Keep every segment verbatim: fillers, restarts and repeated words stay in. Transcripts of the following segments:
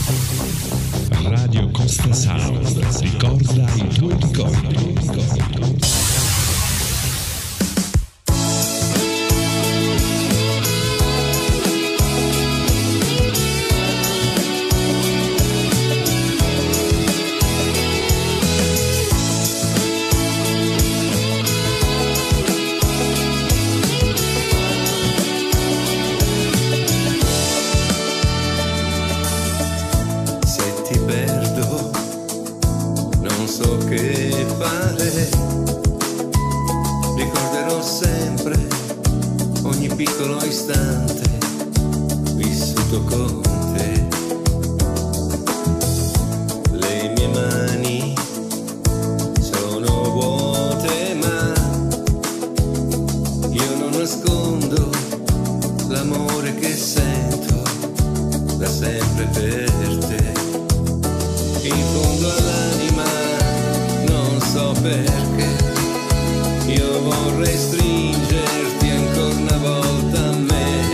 Radio Costa Sound ricorda i tuoi ricordi. Ricorderò sempre ogni piccolo istante vissuto con te. Le mie mani sono vuote, ma io non nascondo l'amore che sento da sempre per te. In fondo all'anima non so perché io vorrei stringerti ancora una volta a me.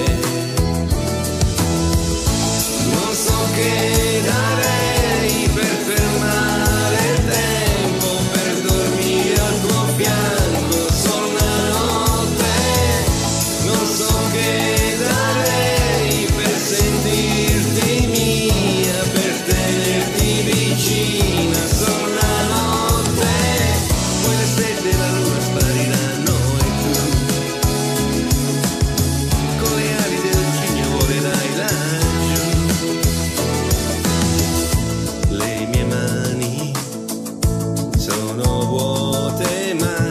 Non so che darei per fermare il tempo, per dormire al tuo fianco solo una notte. Non so che darei per sentirti mia, per tenerti vicina solo una notte. Poi le stelle e la luna spariranno e tu con le ali del cigno volerai laggiù. Le mie mani sono vuote, ma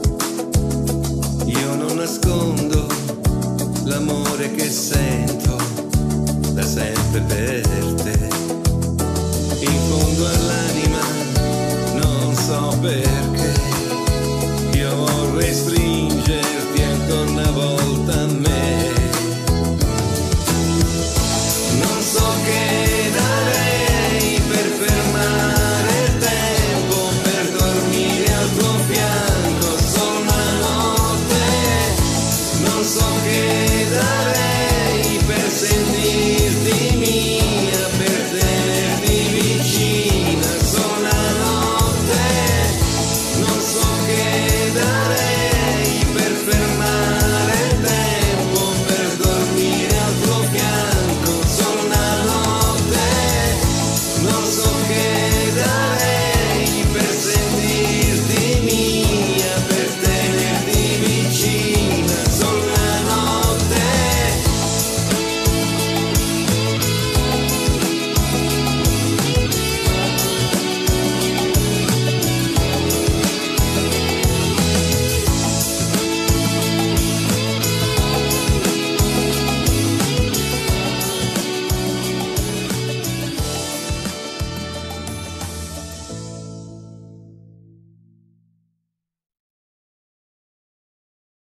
io non nascondo l'amore che sento da sempre per te. In fondo all'anima non so perché io vorrei stringere